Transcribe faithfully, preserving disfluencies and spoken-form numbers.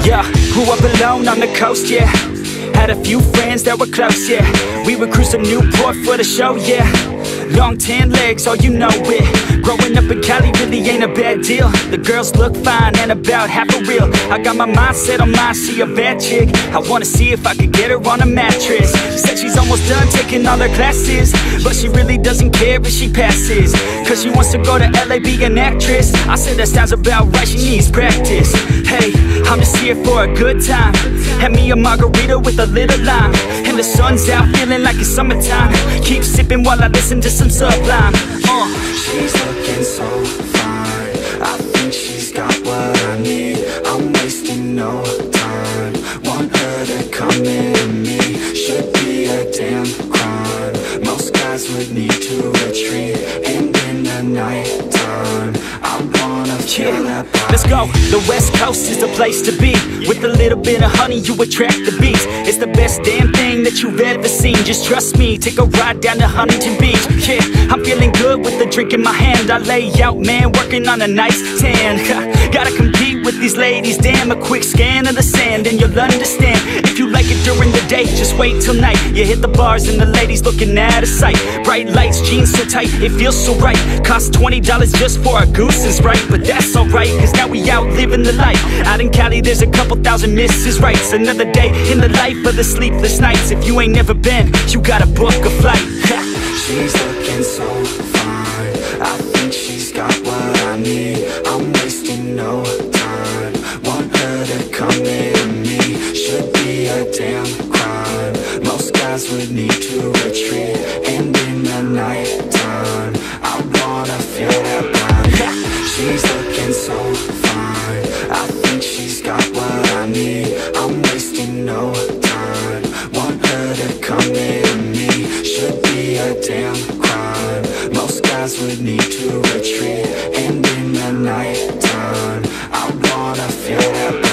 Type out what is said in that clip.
Yeah, grew up alone on the coast, yeah. Had a few friends that were close, yeah. We would cruise to Newport for the show, yeah. Long tan legs, oh you know it. Growing up in Cali really ain't a bad deal. The girls look fine and about half a real. I got my mindset on mine, see a bad chick, I wanna see if I could get her on a mattress. She said she's almost done taking all her classes, but she really doesn't care if she passes, cause she wants to go to L A, be an actress. I said that sounds about right, she needs practice. Hey, I'm just here for a good time. Had me a margarita with a little lime, and the sun's out feeling like it's summertime. Keep sipping while I listen to some Sublime. uh. She's looking so fine, I think she's got what I need. I'm wasting no time, want her to come into me. Should be a damn crime, most guys would need to retreat. And in the night time, I wanna feel Yeah. that body. Let's go, the West Coast is the place to be. With a little bit of honey you attract the bees. It's the best damn thing that you've ever seen. Just trust me, take a ride down to Huntington Beach. Yeah, I'm feeling good with the drink in my hand. I lay out, man, working on a nice tan. Gotta compete with these ladies, damn. A quick scan of the sand and you'll understand. If you like it during the day, just wait till night. You hit the bars and the ladies looking out of sight. Bright lights, jeans so tight, it feels so right. Cost twenty dollars just for a goose and Sprite, but that's alright, cause now we out living the life. Out in Cali there's a couple thousand Missus Rights. Another day in the life of the sleepless nights. If you ain't never been, you gotta book a flight. She's looking so fine, I think she's got what I need. I'm wasting no time, want her to come into me. Should be a damn crime, most guys would need to retreat. And in the night time, I wanna feel that body. She's looking so fine, I think she's got what I need. I'm wasting no time, want her to come into me. Should be a damn crime, most guys would need to retreat. And in the night time, I wanna feel that